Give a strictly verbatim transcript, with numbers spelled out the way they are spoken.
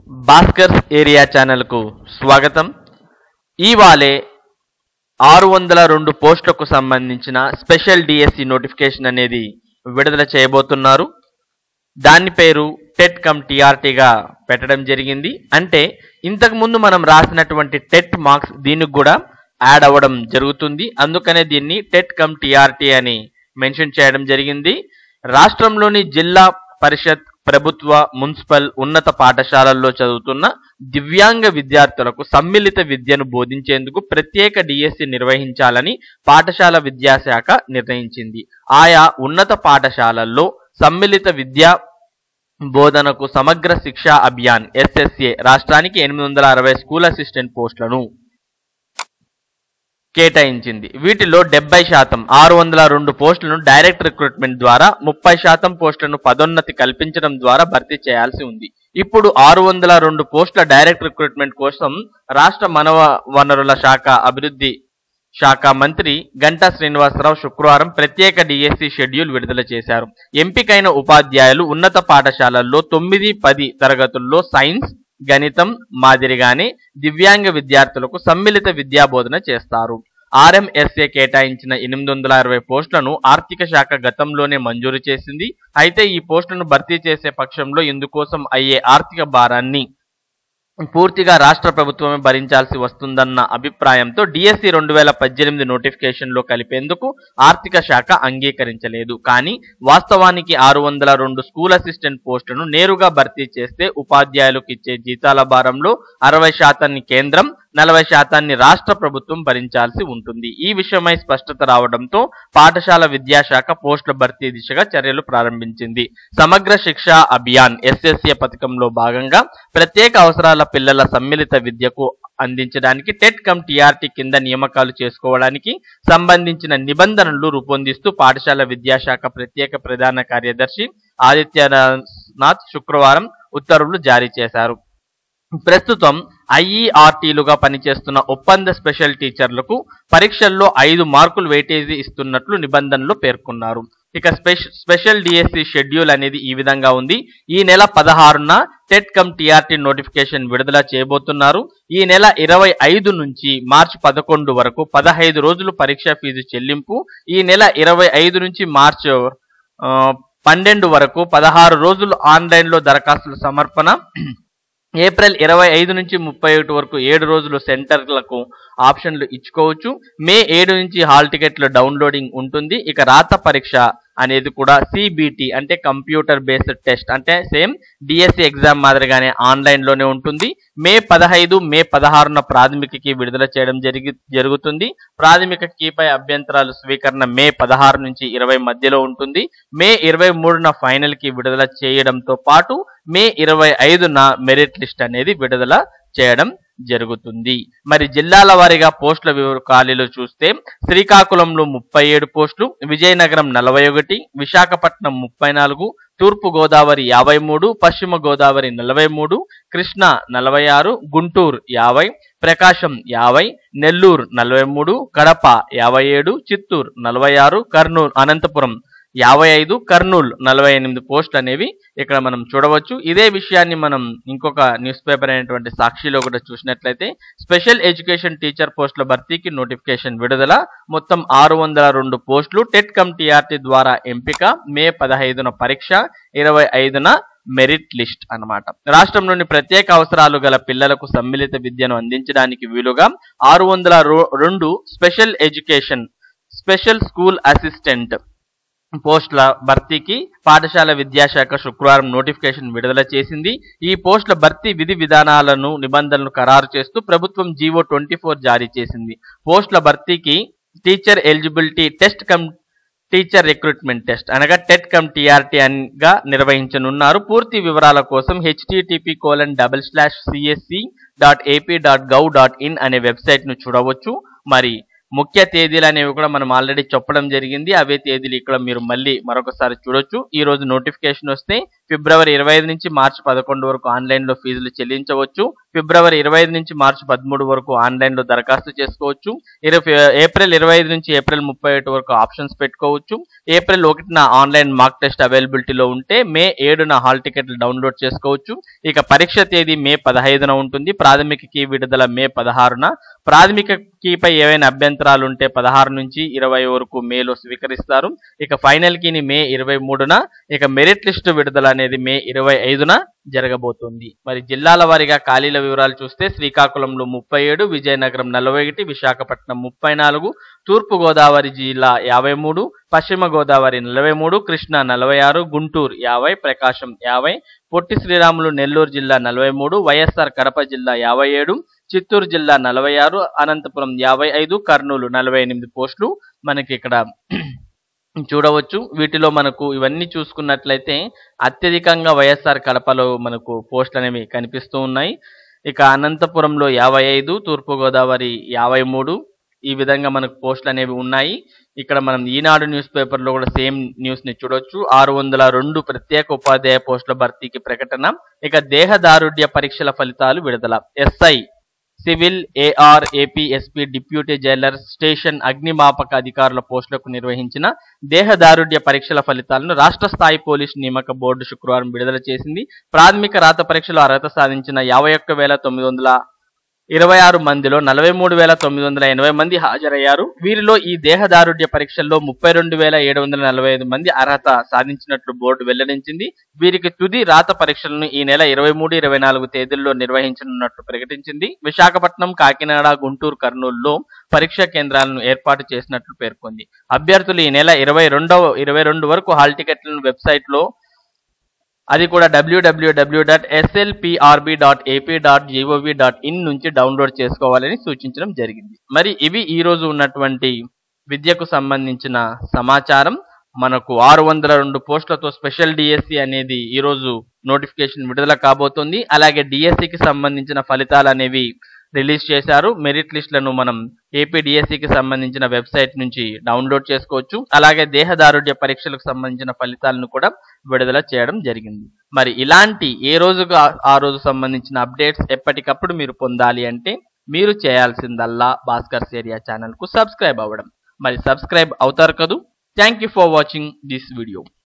Bhaskar's area ఛానల్కు స్వాగతం. ఇవాళే ఆరు వందల రెండు పోస్టులకు సంబంధించిన స్పెషల్ డిఎస్సి నోటిఫికేషన్ అనేది విడుదల చేయబోతున్నారు. దాని పేరు టెట్ కమ్ టీఆర్టీగా పెట్టడం జరిగింది. అంటే ఇంతకుముందు మనం రాసినటువంటి టెట్ మార్క్స్ దీనికి కూడా యాడ్ అవ్వడం జరుగుతుంది. అందుకనే దీన్ని టెట్ కమ్ టీఆర్టీ అని మెన్షన్ చేయడం జరిగింది. రాష్ట్రంలోని జిల్లా పరిషత్, ప్రభుత్వ, మున్సిపల్, ఉన్నత పాఠశాలల్లో చదువుతున్న దివ్యాంగ విద్యార్థులకు సమ్మిళిత విద్యను బోధించేందుకు ప్రత్యేక డిఎస్సి నిర్వహించాలని పాఠశాల విద్యాశాఖ నిర్ణయించింది. ఆయా ఉన్నత పాఠశాలల్లో సమ్మిళిత విద్యా బోధనకు సమగ్ర శిక్షా అభియాన్ ఎస్ఎస్ఏ రాష్ట్రానికి ఎనిమిది వందల అరవై స్కూల్ అసిస్టెంట్ పోస్టులను కేటాయించింది. వీటిలో డెబ్బై శాతం ఆరు వందల రెండు పోస్టులను డైరెక్ట్ రిక్రూట్మెంట్ ద్వారా, ముప్పై శాతం పోస్టులను పదోన్నతి కల్పించడం ద్వారా భర్తీ చేయాల్సి ఉంది. ఇప్పుడు ఆరు వందల రెండు పోస్టుల డైరెక్ట్ రిక్రూట్మెంట్ కోసం రాష్ట్ర మానవ వనరుల శాఖ అభివృద్ధి శాఖ మంత్రి గంటా శ్రీనివాసరావు శుక్రవారం ప్రత్యేక డిఎస్సి షెడ్యూల్ విడుదల చేశారు. ఎంపికైన ఉపాధ్యాయులు ఉన్నత పాఠశాలల్లో తొమ్మిది పది తరగతుల్లో సైన్స్, గణితం మాదిరిగానే దివ్యాంగ విద్యార్థులకు సమ్మిళిత విద్యా బోధన చేస్తారు. ఆర్ఎంఎస్ఏ కేటాయించిన ఎనిమిది వందల అరవై పోస్టులను ఆర్థిక శాఖ గతంలోనే మంజూరు చేసింది. అయితే ఈ పోస్టులను భర్తీ చేసే పక్షంలో ఇందుకోసం అయ్యే ఆర్థిక భారాన్ని పూర్తిగా రాష్ట్ర ప్రభుత్వమే భరించాల్సి వస్తుందన్న అభిప్రాయంతో డిఎస్సి రెండు వేల పద్దెనిమిది నోటిఫికేషన్లో కలిపేందుకు ఆర్థిక శాఖ అంగీకరించలేదు. కానీ వాస్తవానికి ఆరు వందల రెండు స్కూల్ అసిస్టెంట్ పోస్టులను నేరుగా భర్తీ చేస్తే ఉపాధ్యాయులకు ఇచ్చే జీతాల భారంలో అరవై శాతాన్ని కేంద్రం, నలభై శాతాన్ని రాష్ట్ర ప్రభుత్వం భరించాల్సి ఉంటుంది. ఈ విషయమై స్పష్టత రావడంతో పాఠశాల విద్యాశాఖ పోస్టుల భర్తీ దిశగా చర్యలు ప్రారంభించింది. సమగ్ర శిక్షా అభియాన్ ఎస్ఎస్ఏ పథకంలో భాగంగా ప్రత్యేక అవసరాల పిల్లల సమ్మిళిత విద్యకు అందించడానికి టెట్ కమ్ టీఆర్టీ కింద నియామకాలు చేసుకోవడానికి సంబంధించిన నిబంధనలు రూపొందిస్తూ పాఠశాల విద్యాశాఖ ప్రత్యేక ప్రధాన కార్యదర్శి ఆదిత్యనాథ్ శుక్రవారం ఉత్తర్వులు జారీ చేశారు. ప్రస్తుతం ఐఈఆర్టీలుగా పనిచేస్తున్న ఒప్పంద స్పెషల్ టీచర్లకు పరీక్షల్లో ఐదు మార్కులు వెయిటేజీ ఇస్తున్నట్లు నిబంధనలు పేర్కొన్నారు. ఇక స్పెషల్ డిఎస్సి షెడ్యూల్ అనేది ఈ విధంగా ఉంది. ఈ నెల పదహారున టెట్ కమ్ టీఆర్టీ నోటిఫికేషన్ విడుదల చేయబోతున్నారు. ఈ నెల ఇరవై ఐదు నుంచి మార్చి పదకొండు వరకు పదహైదు రోజులు పరీక్ష ఫీజు చెల్లింపు. ఈ నెల ఇరవై ఐదు నుంచి మార్చి పన్నెండు వరకు పదహారు రోజులు ఆన్లైన్లో దరఖాస్తుల సమర్పణ. ఏప్రిల్ ఇరవై ఐదు నుంచి ముప్పై ఒకటి వరకు ఏడు రోజులు సెంటర్లకు ఆప్షన్లు ఇచ్చుకోవచ్చు. మే ఏడు నుంచి హాల్ టికెట్ల డౌన్లోడింగ్ ఉంటుంది. ఇక రాత పరీక్ష అనేది కూడా సిబిటి అంటే కంప్యూటర్ బేస్డ్ టెస్ట్, అంటే సేమ్ డిఎస్సి ఎగ్జామ్ మాదిరిగానే ఆన్లైన్లోనే ఉంటుంది. మే పదహైదు మే పదహారున ప్రాథమికకి విడుదల చేయడం జరిగి జరుగుతుంది ప్రాథమిక కీపై అభ్యంతరాలు స్వీకరణ మే పదహారు నుంచి ఇరవై మధ్యలో ఉంటుంది. మే ఇరవై మూడున ఫైనల్ కి విడుదల చేయడంతో పాటు మే ఇరవై ఐదున మెరిట్ లిస్ట్ అనేది విడుదల చేయడం జరుగుతుంది. మరి జిల్లాల వారీగా పోస్టుల వివర ఖాళీలు చూస్తే శ్రీకాకుళంలో ముప్పై ఏడు పోస్టులు, విజయనగరం నలభై ఒకటి, విశాఖపట్నం ముప్పై నాలుగు, తూర్పు గోదావరి యాభై మూడు, పశ్చిమ గోదావరి నలభై మూడు, కృష్ణా నలభై ఆరు, గుంటూరు యాభై, ప్రకాశం యాభై, నెల్లూరు నలభై మూడు, కడప యాభై ఏడు, చిత్తూరు నలభై ఆరు, కర్నూలు అనంతపురం యాభై ఐదు, కర్నూలు నలభై ఎనిమిది పోస్టులు అనేవి ఇక్కడ మనం చూడవచ్చు. ఇదే విషయాన్ని మనం ఇంకొక న్యూస్ పేపర్ అయినటువంటి సాక్షిలో కూడా చూసినట్లయితే స్పెషల్ ఎడ్యుకేషన్ టీచర్ పోస్టుల భర్తీకి నోటిఫికేషన్ విడుదల. మొత్తం ఆరు వందల రెండు పోస్టులు. టెట్ కమ్ టీఆర్టీ ద్వారా ఎంపిక. మే పదహైదున పరీక్ష, ఇరవై ఐదున మెరిట్ లిస్ట్ అన్నమాట. రాష్ట్రంలోని ప్రత్యేక అవసరాలు గల పిల్లలకు సమ్మిళిత విద్యను అందించడానికి వీలుగా ఆరు వందల రెండు special education special school assistant పోస్టుల భర్తీకి పాఠశాల విద్యాశాఖ శుక్రవారం నోటిఫికేషన్ విడుదల చేసింది. ఈ పోస్టుల భర్తీ విధి విధానాలను, నిబంధనలు ఖరారు చేస్తూ ప్రభుత్వం జీవో ట్వంటీ ఫోర్ జారీ చేసింది. పోస్టుల భర్తీకి teacher eligibility test cum teacher recruitment test అనగా టెట్ కమ్ టీఆర్టీ గా నిర్వహించనున్నారు. పూర్తి వివరాల కోసం HTTP colon double slash CSC dot AP dot gov dot in అనే వెబ్సైట్ ను చూడవచ్చు. మరి ముఖ్య తేదీలు అనేవి కూడా మనం ఆల్రెడీ చెప్పడం జరిగింది. అవే తేదీలు ఇక్కడ మీరు మళ్ళీ మరొకసారి చూడొచ్చు. ఈ రోజు నోటిఫికేషన్ వస్తే ఫిబ్రవరి ఇరవై ఐదు నుంచి మార్చి పదకొండు వరకు ఆన్లైన్లో ఫీజులు చెల్లించవచ్చు. ఫిబ్రవరి ఇరవై ఐదు నుంచి మార్చి పదమూడు వరకు ఆన్లైన్లో దరఖాస్తు చేసుకోవచ్చు. ఏప్రిల్ ఇరవై ఐదు నుంచి ఏప్రిల్ ముప్పై ఒకటి వరకు ఆప్షన్స్ పెట్టుకోవచ్చు. ఏప్రిల్ ఒకటిన ఆన్లైన్ మాక్ టెస్ట్ అవైలబిలిటీలో ఉంటే మే ఏడున హాల్ టికెట్లు డౌన్లోడ్ చేసుకోవచ్చు. ఇక పరీక్ష తేదీ మే పదహైదున ఉంటుంది. ప్రాథమిక కీ విడుదల మే పదహారున. ప్రాథమిక కీపై ఏవైనా అభ్యంతరాలు ఉంటే పదహారు నుంచి ఇరవై వరకు మేలో స్వీకరిస్తారు. ఇక ఫైనల్ కీని మే ఇరవై మూడున. ఇక మెరిట్ లిస్టు విడుదల అనేది మే ఇరవై ఐదున జరగబోతుంది. మరి జిల్లాల వారీగా ఖాళీల వివరాలు చూస్తే శ్రీకాకుళంలో ముప్పై ఏడు, విజయనగరం నలభై ఒకటి, విశాఖపట్నం ముప్పై నాలుగు, తూర్పు గోదావరి జిల్లా యాభై మూడు, పశ్చిమ గోదావరి నలభై మూడు, కృష్ణా నలభై ఆరు, గుంటూరు యాభై, ప్రకాశం యాభై, పొట్టి శ్రీరాములు నెల్లూరు జిల్లా నలభై మూడు, వైఎస్ఆర్ కడప జిల్లా యాభై ఏడు, చిత్తూరు జిల్లా నలభై ఆరు, అనంతపురం యాభై ఐదు, కర్నూలు నలభై ఎనిమిది పోస్టులు మనకి ఇక్కడ చూడవచ్చు. వీటిలో మనకు ఇవన్నీ చూసుకున్నట్లయితే అత్యధికంగా వైఎస్ఆర్ కడపలో మనకు పోస్టులు అనేవి కనిపిస్తూ ఉన్నాయి. ఇక అనంతపురంలో యాభై ఐదు, తూర్పుగోదావరి యాభై మూడు, ఈ విధంగా మనకు పోస్టులు అనేవి ఉన్నాయి. ఇక్కడ మనం ఈనాడు న్యూస్ పేపర్లో కూడా సేమ్ న్యూస్ ని చూడొచ్చు. ఆరు వందల రెండు ప్రత్యేక ఉపాధ్యాయ పోస్టుల భర్తీకి ప్రకటన. ఇక దేహదారుఢ్య పరీక్షల ఫలితాలు విడుదల. SI, civil, AR, AP, SP, deputy jailer, station అగ్నిమాపక అధికారుల పోస్టులకు నిర్వహించిన దేహదారుఢ్య పరీక్షల ఫలితాలను రాష్ట్ర స్థాయి పోలీసు నియామక బోర్డు శుక్రవారం విడుదల చేసింది. ప్రాథమిక రాత పరీక్షలో అర్హత సాధించిన యాభై ఒక్క వేల తొమ్మిది వందల ఇరవై ఆరు మందిలో నలభై మూడు వేల తొమ్మిది వందల ఎనభై మంది హాజరయ్యారు. వీరిలో ఈ దేహదారుఢ్య పరీక్షల్లో ముప్పై రెండు వేల ఏడు వందల నలభై ఐదు మంది అర్హత సాధించినట్లు బోర్డు వెల్లడించింది. వీరికి తుది రాత పరీక్షలను ఈ నెల ఇరవై మూడు ఇరవై నాలుగు తేదీల్లో నిర్వహించనున్నట్లు ప్రకటించింది. విశాఖపట్నం, కాకినాడ, గుంటూరు, కర్నూలులో పరీక్షా కేంద్రాలను ఏర్పాటు చేసినట్లు పేర్కొంది. అభ్యర్థులు ఈ నెల ఇరవై రెండవ ఇరవై రెండు వరకు హాల్ టికెట్లను వెబ్సైట్లో, అది కూడా WWW dot SLPRB dot AP dot GOV dot in నుంచి డౌన్లోడ్ చేసుకోవాలని సూచించడం జరిగింది. మరి ఇవి ఈ రోజు ఉన్నటువంటి విద్యకు సంబంధించిన సమాచారం. మనకు ఆరు వందల రెండు పోస్టులతో స్పెషల్ డిఎస్సి అనేది ఈ రోజు నోటిఫికేషన్ విడుదల కాబోతోంది. అలాగే డిఎస్సికి సంబంధించిన ఫలితాలు అనేవి రిలీజ్ చేశారు. మెరిట్ లిస్టులను మనం ఏపీ డిఎస్సికి సంబంధించిన వెబ్సైట్ నుంచి డౌన్లోడ్ చేసుకోవచ్చు. అలాగే దేహదారుఢ్య పరీక్షలకు సంబంధించిన ఫలితాలను కూడా విడుదల చేయడం జరిగింది. మరి ఇలాంటి ఏ రోజుకు ఆ రోజు సంబంధించిన అప్డేట్స్ ఎప్పటికప్పుడు మీరు పొందాలి అంటే మీరు చేయాల్సిందల్లా భాస్కర్స్ ఏరియా ఛానల్కు సబ్స్క్రైబ్ అవ్వడం. మరి సబ్స్క్రైబ్ అవుతారు కదూ. Thank you for watching this video.